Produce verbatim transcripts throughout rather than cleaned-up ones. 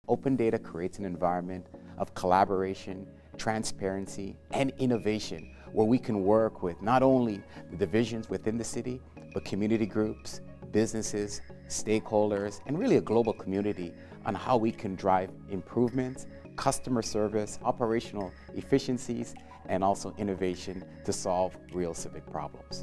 Open data creates an environment of collaboration, transparency, and innovation where we can work with not only the divisions within the city, but community groups, businesses, stakeholders, and really a global community on how we can drive improvements, customer service, operational efficiencies, and also innovation to solve real civic problems.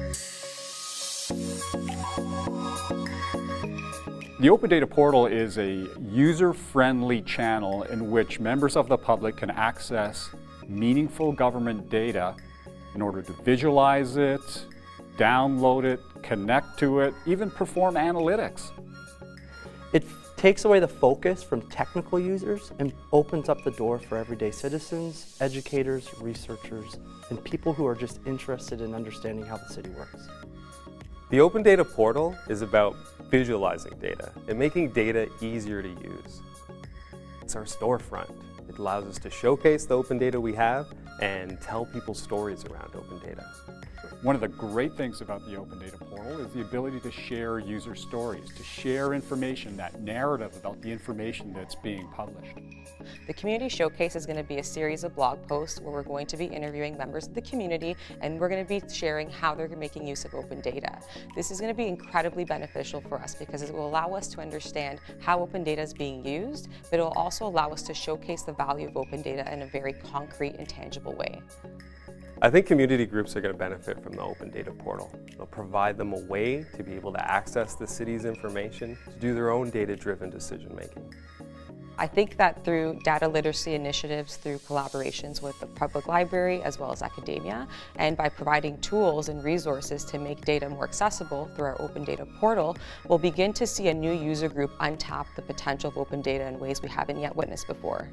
The Open Data Portal is a user-friendly channel in which members of the public can access meaningful government data in order to visualize it, download it, connect to it, even perform analytics. It takes away the focus from technical users and opens up the door for everyday citizens, educators, researchers, and people who are just interested in understanding how the city works. The Open Data Portal is about visualizing data and making data easier to use. It's our storefront. It allows us to showcase the open data we have and tell people stories around open data. One of the great things about the Open Data Portal is the ability to share user stories, to share information, that narrative about the information that's being published. The Community Showcase is going to be a series of blog posts where we're going to be interviewing members of the community, and we're going to be sharing how they're making use of open data. This is going to be incredibly beneficial for us because it will allow us to understand how open data is being used, but it will also allow us to showcase the value of open data in a very concrete and tangible way. I think community groups are going to benefit from the Open Data Portal. It'll provide them a way to be able to access the city's information to do their own data-driven decision-making. I think that through data literacy initiatives, through collaborations with the public library as well as academia, and by providing tools and resources to make data more accessible through our Open Data Portal, we'll begin to see a new user group untap the potential of open data in ways we haven't yet witnessed before.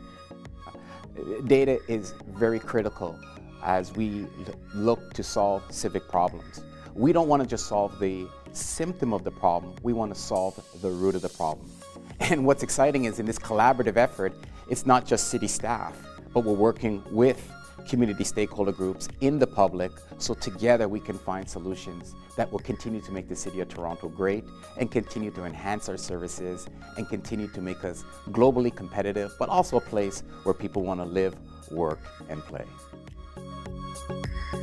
Data is very critical as we look to solve civic problems. We don't want to just solve the symptom of the problem, we want to solve the root of the problem. And what's exciting is in this collaborative effort, it's not just city staff, but we're working with community stakeholder groups in the public, so together we can find solutions that will continue to make the City of Toronto great and continue to enhance our services and continue to make us globally competitive, but also a place where people want to live, work, and play.